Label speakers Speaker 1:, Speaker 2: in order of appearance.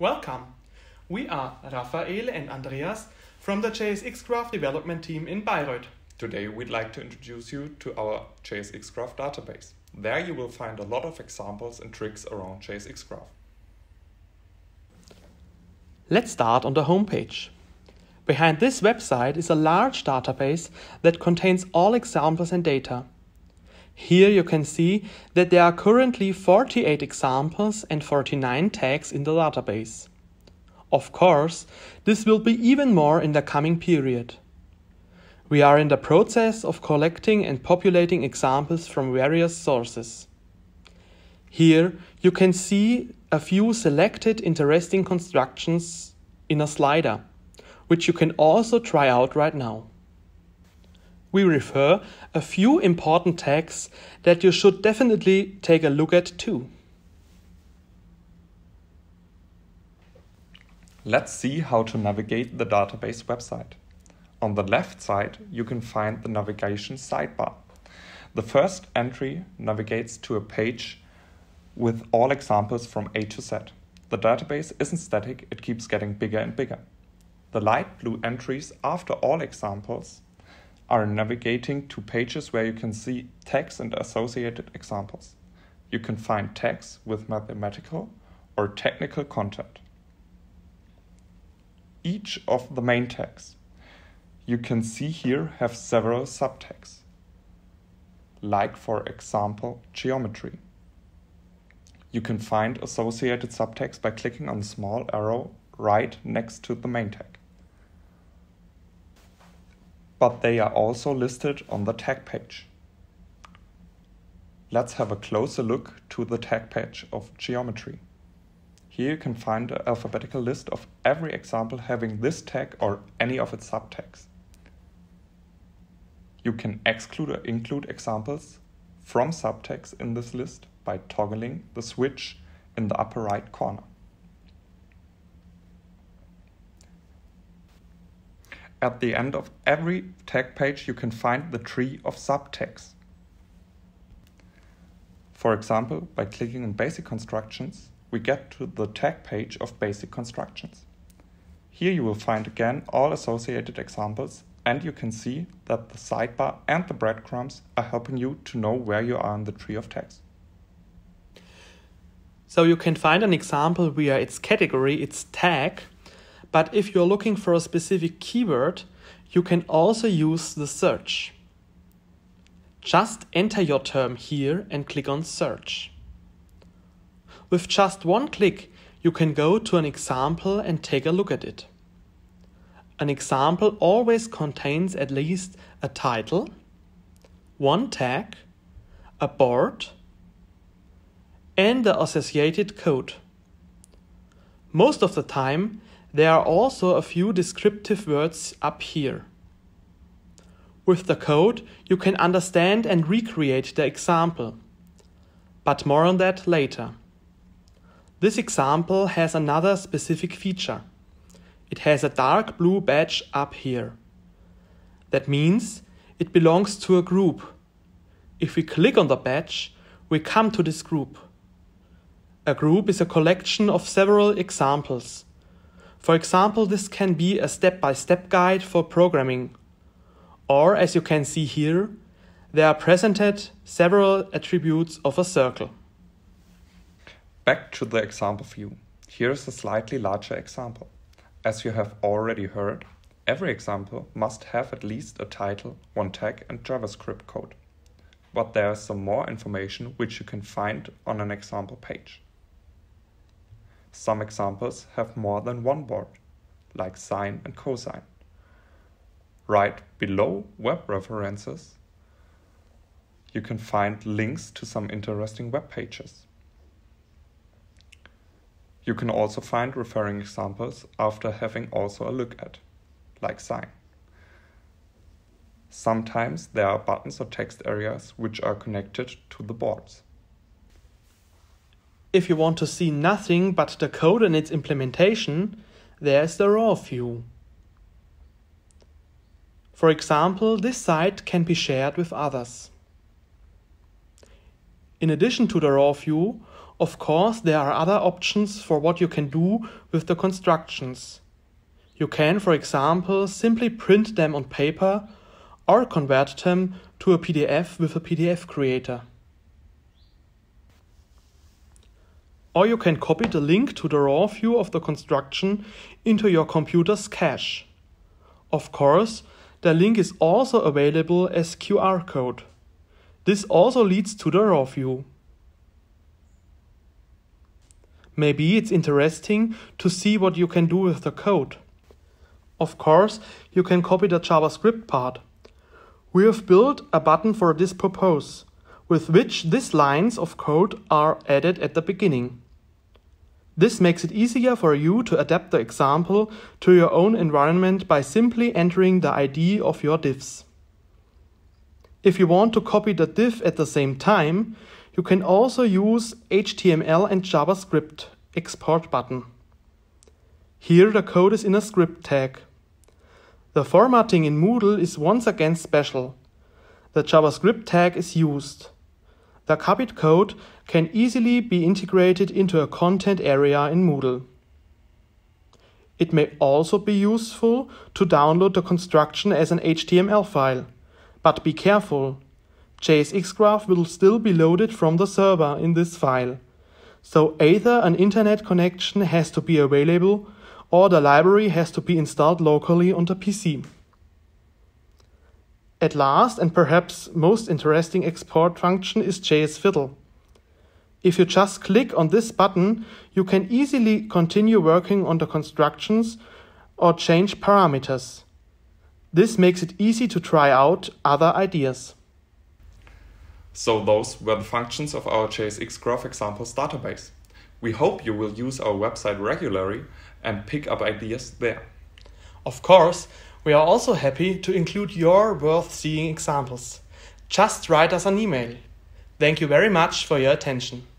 Speaker 1: Welcome! We are Raphael and Andreas from the JSXGraph development team in Bayreuth.
Speaker 2: Today we'd like to introduce you to our JSXGraph database. There you will find a lot of examples and tricks around JSXGraph.
Speaker 1: Let's start on the homepage. Behind this website is a large database that contains all examples and data. Here you can see that there are currently 48 examples and 49 tags in the database. Of course, this will be even more in the coming period. We are in the process of collecting and populating examples from various sources. Here you can see a few selected interesting constructions in a slider, which you can also try out right now. We refer a few important tags that you should definitely take a look at too.
Speaker 2: Let's see how to navigate the database website. On the left side, you can find the navigation sidebar. The first entry navigates to a page with all examples from A to Z. The database isn't static, it keeps getting bigger and bigger. The light blue entries after all examples are navigating to pages where you can see tags and associated examples. You can find tags with mathematical or technical content. Each of the main tags you can see here have several subtags, like for example geometry. You can find associated subtags by clicking on the small arrow right next to the main tag. But they are also listed on the tag page. Let's have a closer look to the tag page of geometry. Here you can find an alphabetical list of every example having this tag or any of its subtags. You can exclude or include examples from subtags in this list by toggling the switch in the upper right corner. At the end of every tag page, you can find the tree of subtags. For example, by clicking on Basic Constructions, we get to the tag page of Basic Constructions. Here you will find again all associated examples, and you can see that the sidebar and the breadcrumbs are helping you to know where you are in the tree of tags.
Speaker 1: So you can find an example via its category, its tag. But if you're looking for a specific keyword, you can also use the search. Just enter your term here and click on Search. With just one click, you can go to an example and take a look at it. An example always contains at least a title, one tag, a board, and the associated code. Most of the time, there are also a few descriptive words up here. With the code, you can understand and recreate the example, but more on that later. This example has another specific feature. It has a dark blue badge up here. That means it belongs to a group. If we click on the badge, we come to this group. A group is a collection of several examples. For example, this can be a step-by-step guide for programming. Or, as you can see here, there are presented several attributes of a circle.
Speaker 2: Back to the example view. Here is a slightly larger example. As you have already heard, every example must have at least a title, one tag and JavaScript code. But there is some more information which you can find on an example page. Some examples have more than one board, like sine and cosine. Right below web references, you can find links to some interesting web pages. You can also find referring examples after having also a look at, like sine. Sometimes there are buttons or text areas which are connected to the boards.
Speaker 1: If you want to see nothing but the code and its implementation, there's the raw view. For example, this site can be shared with others. In addition to the raw view, of course, there are other options for what you can do with the constructions. You can, for example, simply print them on paper or convert them to a PDF with a PDF creator. Or you can copy the link to the raw view of the construction into your computer's cache. Of course, the link is also available as QR code. This also leads to the raw view. Maybe it's interesting to see what you can do with the code. Of course, you can copy the JavaScript part. We have built a button for this purpose, with which these lines of code are added at the beginning. This makes it easier for you to adapt the example to your own environment by simply entering the ID of your divs. If you want to copy the div at the same time, you can also use HTML and JavaScript export button. Here the code is in a script tag. The formatting in Moodle is once again special. The JavaScript tag is used. The copied code can easily be integrated into a content area in Moodle. It may also be useful to download the construction as an HTML file. But be careful, JSXGraph will still be loaded from the server in this file. So either an internet connection has to be available or the library has to be installed locally on the PC. At last, and perhaps most interesting export function is JSFiddle. If you just click on this button, you can easily continue working on the constructions or change parameters. This makes it easy to try out other ideas.
Speaker 2: So those were the functions of our JSXGraph examples database. We hope you will use our website regularly and pick up ideas there.
Speaker 1: Of course, we are also happy to include your worth-seeing examples. Just write us an email. Thank you very much for your attention.